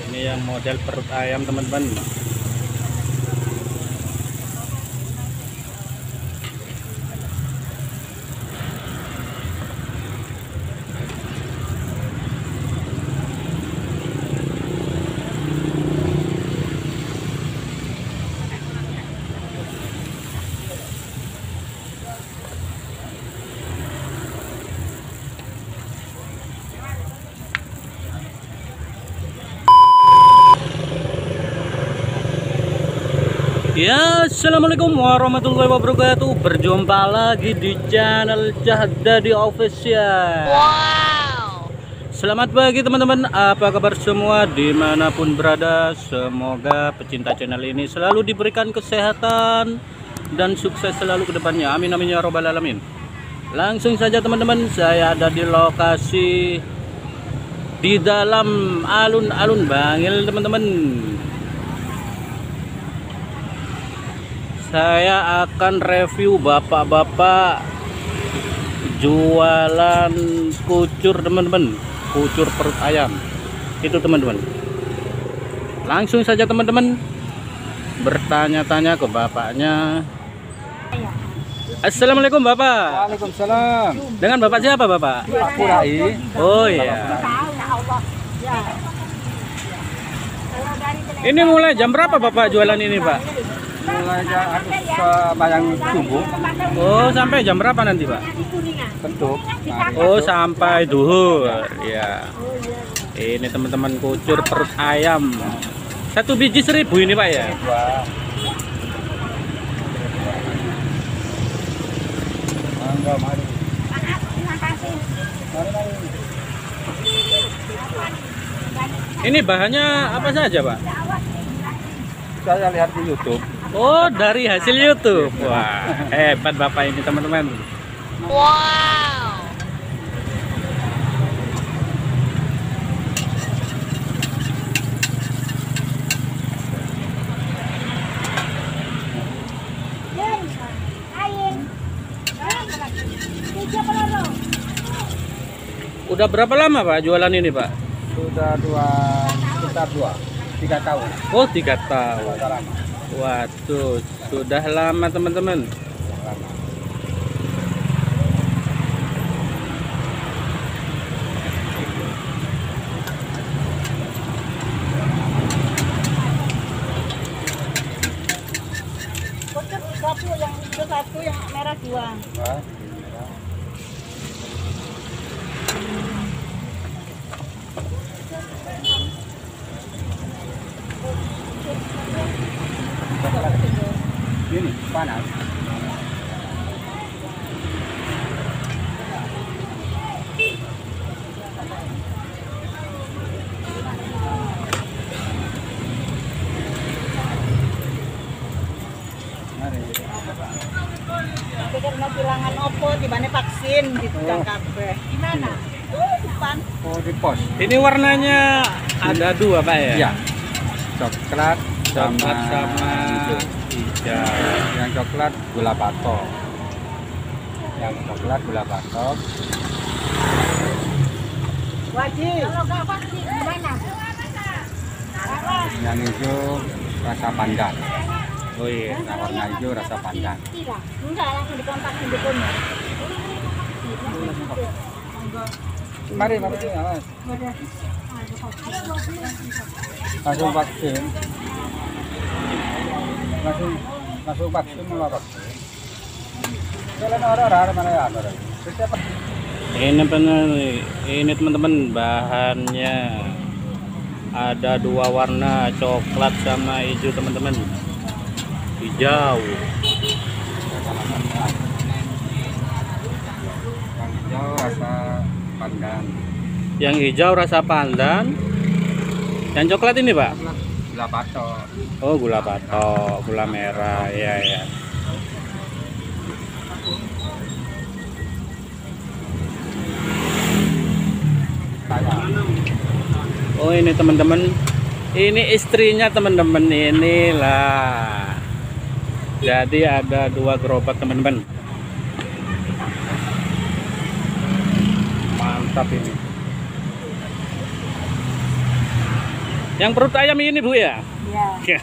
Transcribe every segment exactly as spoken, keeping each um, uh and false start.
Ini yang model perut ayam teman-teman. Ya, assalamualaikum warahmatullahi wabarakatuh. Berjumpa lagi di channel Cahdadi Official. Wow. Selamat pagi teman-teman. Apa kabar semua dimanapun berada? Semoga pecinta channel ini selalu diberikan kesehatan dan sukses selalu ke depannya. Amin amin ya robbal alamin. Langsung saja teman-teman, saya ada di lokasi di dalam alun-alun Bangil teman-teman. Saya akan review bapak-bapak jualan kucur teman-teman, kucur perut ayam itu teman-teman. Langsung saja teman-teman bertanya-tanya ke bapaknya. Assalamualaikum bapak. Waalaikumsalam. Dengan bapak siapa bapak? Pak Purai. Oh iya. Ini mulai jam berapa bapak jualan ini pak? Mulai harus sembahyang subuh. Oh sampai jam berapa nanti pak? Bentuk. Oh sampai duhur ya. Ini teman-teman kucur perut ayam satu biji seribu ini pak ya. Mangga mari. Ini bahannya apa saja pak? Saya lihat di YouTube. Oh dari hasil YouTube. Wah hebat bapak ini teman-teman. Wow. Udah berapa lama pak jualan ini pak? Sudah dua, sekitar dua, tiga tahun. Oh tiga tahun. Sudah lama. Waduh sudah lama teman-teman. Lama. Satu yang itu satu yang merah dua. Wah, ini panas. Pikir mau bilangan opo di mana vaksin gitu kan kabeh. Gimana? Oh, depan. Oh, di pos. Ini warnanya ada dua pak ya? Iya. Coklat Coklat sama, sama hijau. hijau. Yang coklat gula batok. Yang coklat gula batok. Wajib. Kalau nggak vaksin gimana? Yang hijau rasa pandan. Oh iya. Nah, warna hijau rasa pandan. Tidak. Enggak langsung dikontak dukunnya. Mari, mari, awas. Langsung vaksin. Langsung, langsung vaksin mau vaksin. Jalan orang-orang mana ya orang. Siapa? Ini benar ini teman-teman bahannya ada dua warna coklat sama hijau teman-teman. Hijau. Yang hijau rasa pandan. Yang hijau rasa pandan. Yang coklat ini pak? Gula batok. Oh gula batok, gula merah, ya ya. Oh ini teman-teman, ini istrinya teman-teman inilah. Jadi ada dua gerobak teman-teman. Mantap ini. Yang perut ayam ini Bu ya? Iya.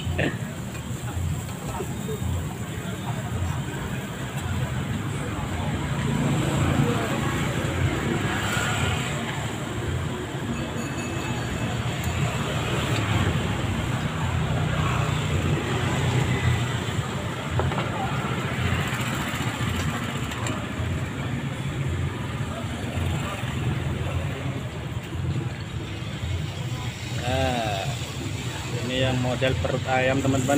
Nah, ini yang model perut ayam teman-teman.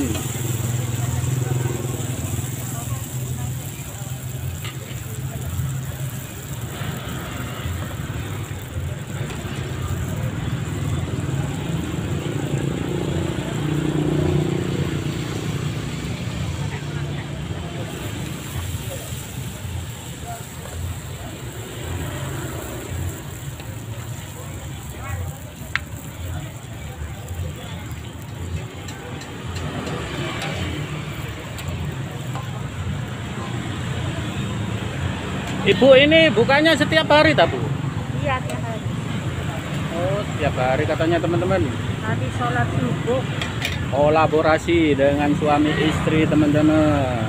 Ibu ini bukanya setiap hari tak Bu? Iya, tiap hari. Oh, setiap hari katanya teman-teman. Habis sholat subuh. Kolaborasi dengan suami istri teman-teman.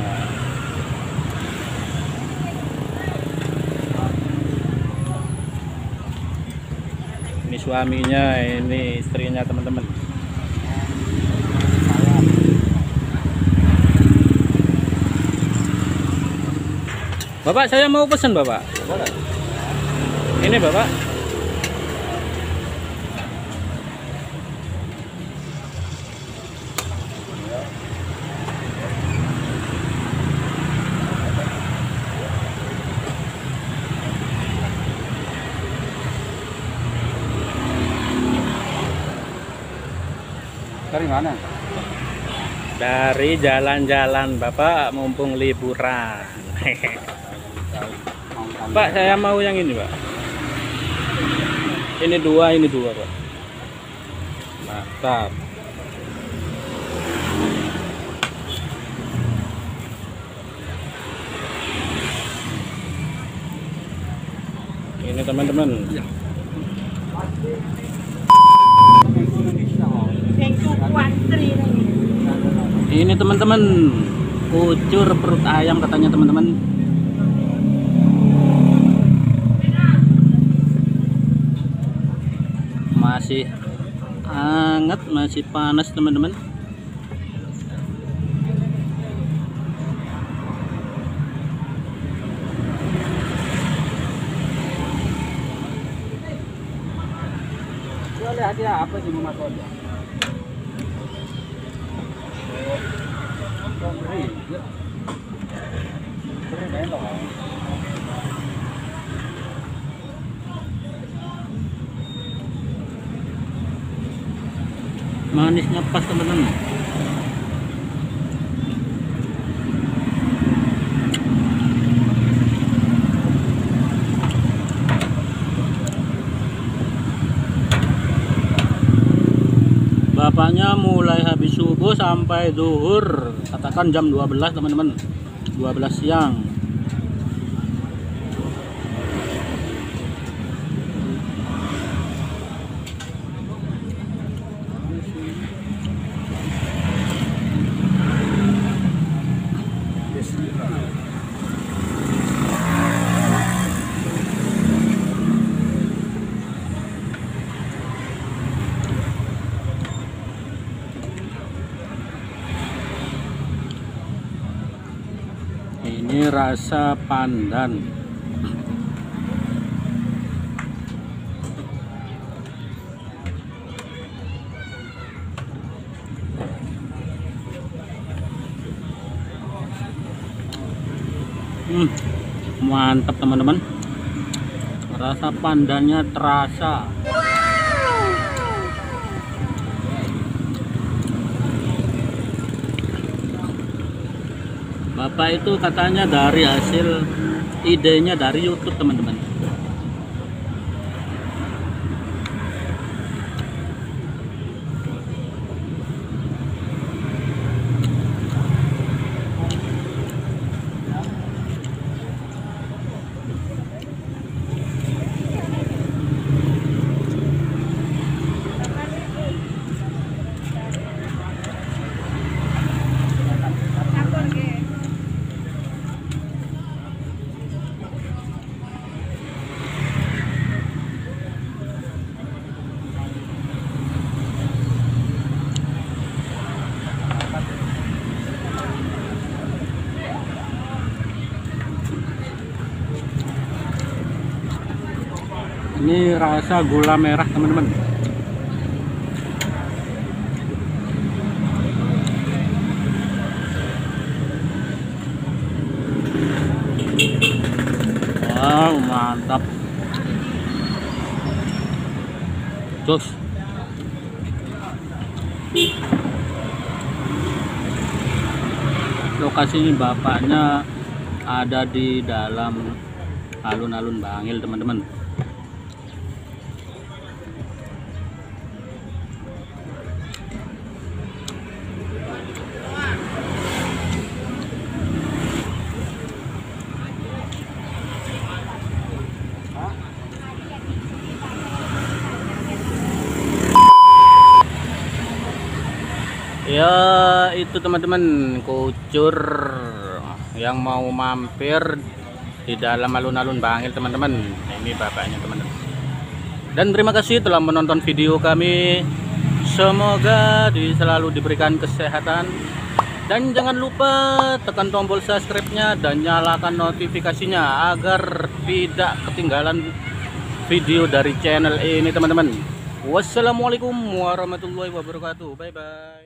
Ini suaminya, ini istrinya teman-teman. Bapak, saya mau pesan Bapak. Ini Bapak. Dari mana? Dari jalan-jalan Bapak, mumpung liburan. Pak, saya mau yang ini Pak. Ini dua, ini dua Pak. Mantap. Ini teman-teman. Ini teman-teman, kucur perut ayam katanya teman-teman. Masih hangat, masih panas teman-teman. Boleh aja apa sih Mas Oja? Beri, beri bentong. Manisnya pas teman-teman. Bapaknya mulai habis subuh sampai zuhur, katakan jam dua belas teman-teman, dua belas siang. Ini rasa pandan. Hmm, mantap teman-teman. Rasa pandannya terasa. Bapak itu katanya dari hasil idenya dari YouTube teman-teman. Ini rasa gula merah teman-teman. Wow, mantap. Terus lokasi bapaknya ada di dalam alun-alun Bangil teman-teman. Ya itu teman-teman, kucur yang mau mampir di dalam alun-alun Bangil teman-teman. Ini bapaknya teman-teman. Dan terima kasih telah menonton video kami. Semoga di, selalu diberikan kesehatan. Dan jangan lupa tekan tombol subscribe-nya dan nyalakan notifikasinya agar tidak ketinggalan video dari channel ini teman-teman. Wassalamualaikum warahmatullahi wabarakatuh. Bye bye.